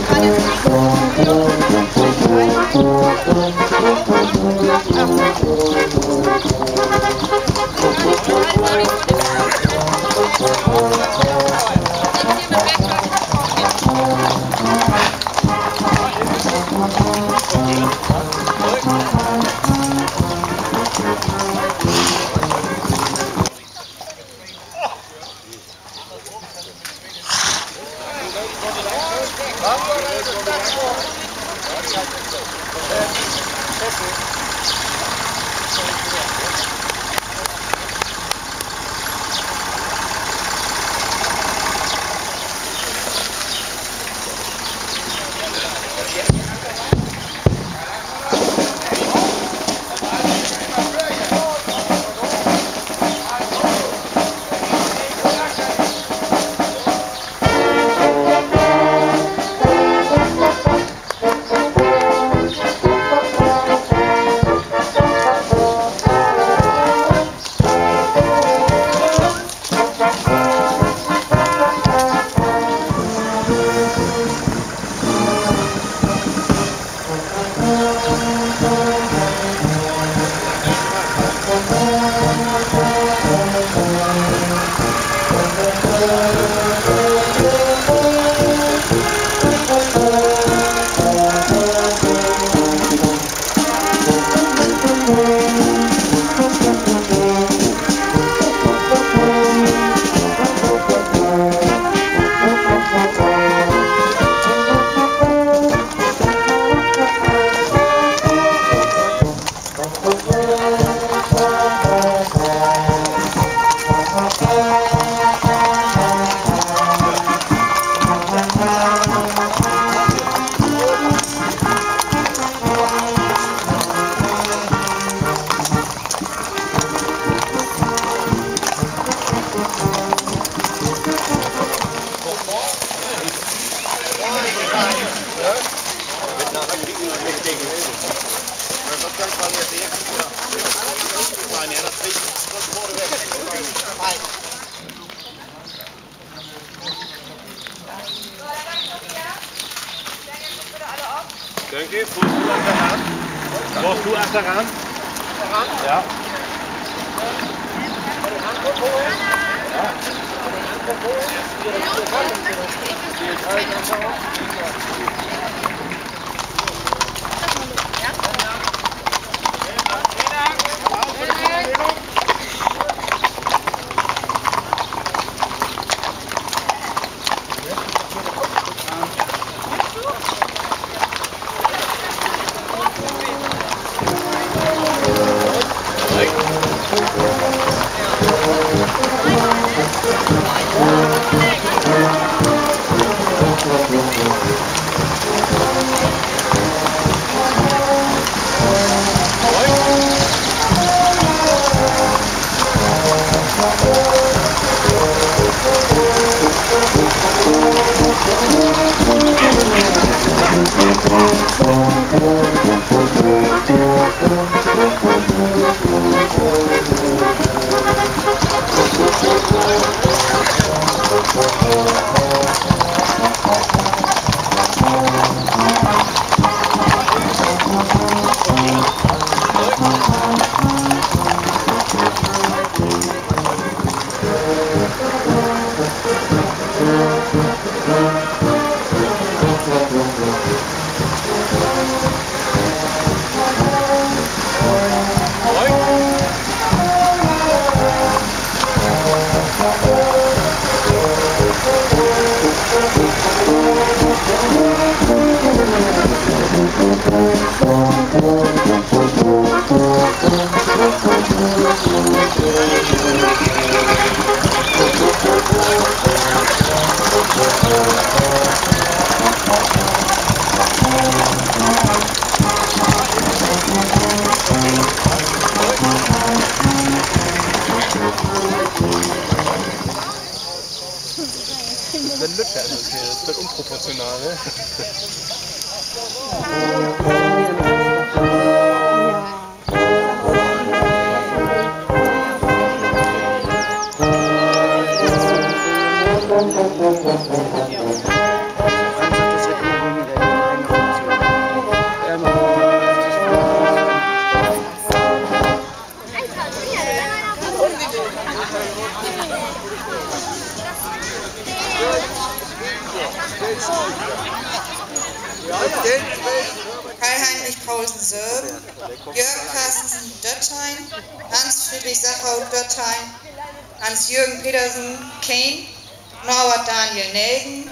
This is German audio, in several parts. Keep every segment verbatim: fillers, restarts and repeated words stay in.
Danke, brauchst du Achteran? Brauchst du Achteran? Ja. Wenn Lütcher ist es hier, das wird unproportional, ne? Ja. Kai-Heinrich Paulsen Sörben, Jörg Carstensen Dötthein, Hans-Friedrich Sachau Dötthein, Hans-Jürgen Petersen Kane, Norbert Daniel Nelgen,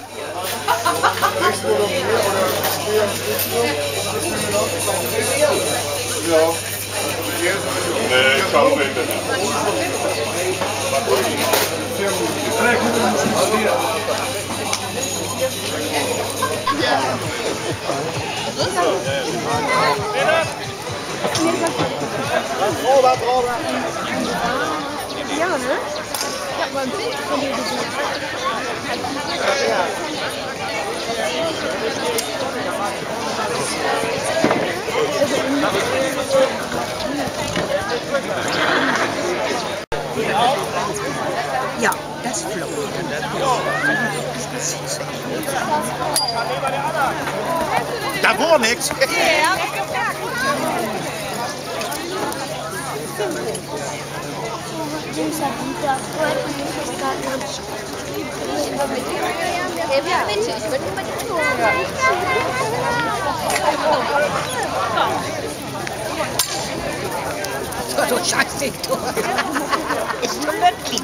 Nee, ich glaube nicht. Ja, ne? Ich hab mal ein Bild von dir gesehen. ja, das Flow. Da war nichts. So, du Scheißdiktor. Ist schon wirklich.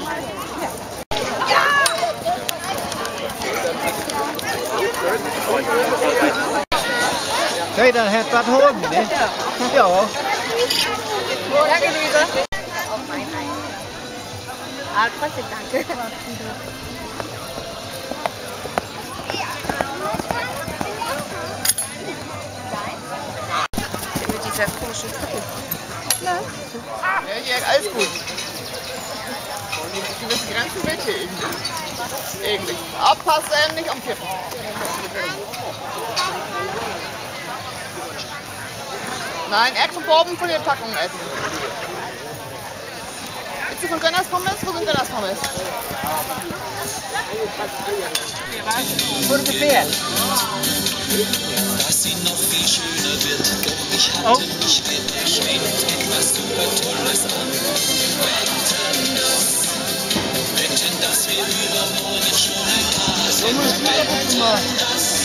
Kijk, dan het wat horen, hè? Ja. Danke, Luisa. Ah, trotzdem danke. Mit dieser komischen Kuppel. Ja, ja, alles gut. Die müssen die ganzen Mitte irgendwie. Irgendwie. Aufpassen, nicht umkippen. Nein, extra Proben für die Packung essen. Willst du von Gönners Pommes? Wo sind Gönners Pommes? Ungefähr. Dass sie noch viel schöner wird, doch ich hatte mich geschenkt etwas super Tolles an. Wetten das, wetten das wir übermorgen schon ein Paar sind. Wetten das.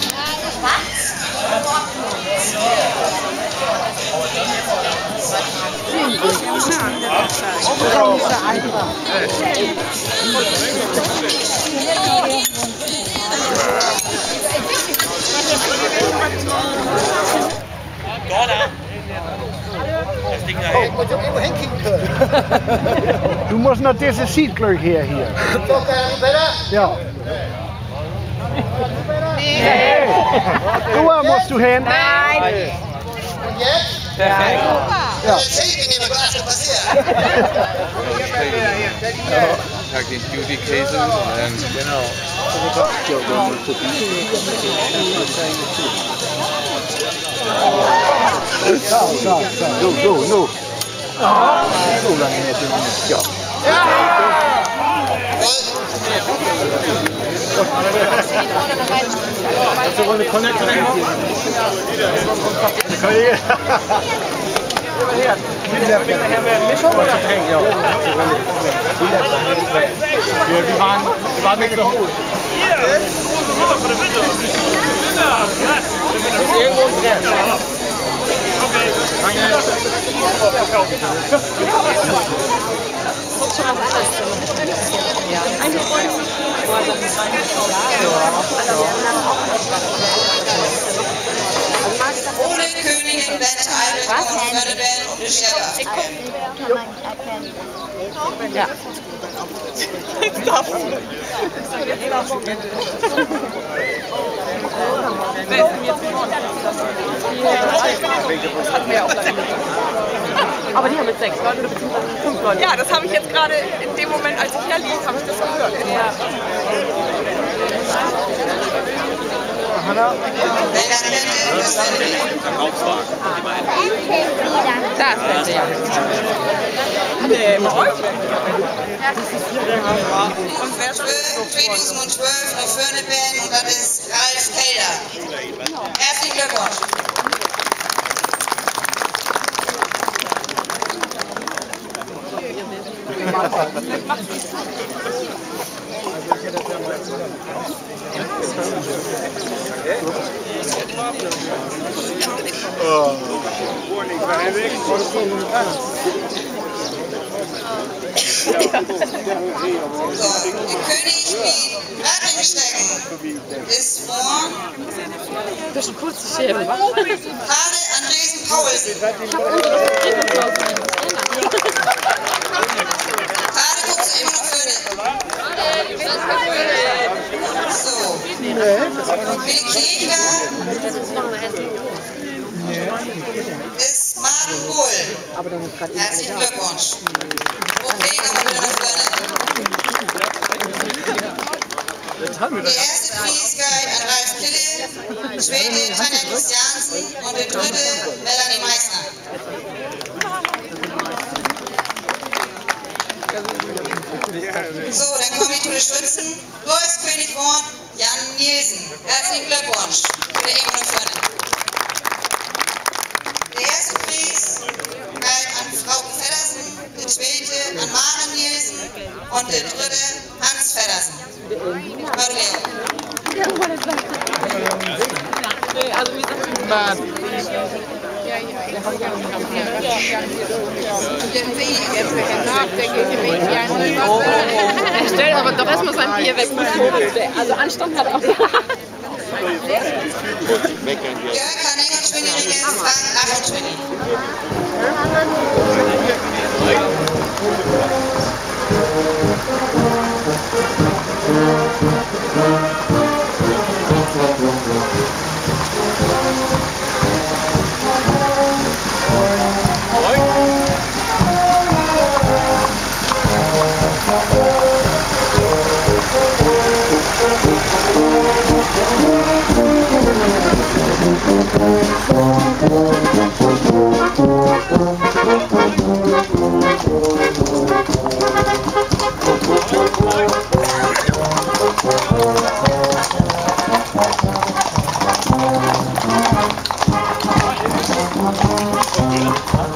Du musst naar deze seatkleur hier. hier. Ja. Nee. Waar moest du hin? Nein. Und jetzt? Perfekt. Ja. Tag den Beauty Cases und genau. Zo, zo, zo. Zo, zo, zo. Zo lang net in ja. Dat is wel een connector. Wir waren, wir waren nicht so gut. Irgendwo drin. Ohne Königin Band Albert von Förderband und Schwerter. Ja. Aber die haben mit sechs Leute oder beziehungsweise fünf Leute. Ja, das habe ich jetzt gerade in dem Moment, als ich hier lief, habe ich das gehört. Ja. Da ist Beste, ja. Nee, bei euch? Und wer zweitausendzwölf eine Förderband und das ist Ralf Kelder. Herzlichen Glückwunsch. Ja. So, der König mit Radringstrecken ist vor Bisschen kurz zu schämen. Hade Andresen Paulsen. Ich habe unsere Vertretung zu Hause. Hade guckt sich immer noch für den. So. Willi Kieger ist Martin Kohl. Herzlichen Glückwunsch. Okay, kommen wir wieder nach vorne. Die erste Frieskeit an Ralf Kille, Schwede Tanja Christiansen und die dritte Melanie Meissner. So, dann kommen die Todesschützen. Wolfskönig Born, Jan Nielsen. Herzlichen Glückwunsch. Bitte immer nach vorne. Der erste Preis galt an Frau Feddersen, der zweite an Maren Nielsen und der dritte Hans Feddersen. Frau Leo. Also wie sagt man? Er stellt aber doch erstmal sein Bier weg. Also Anstand hat er auch. Jörg Hanning und Schwingerige, Frank Ach und Schwinni. Ja.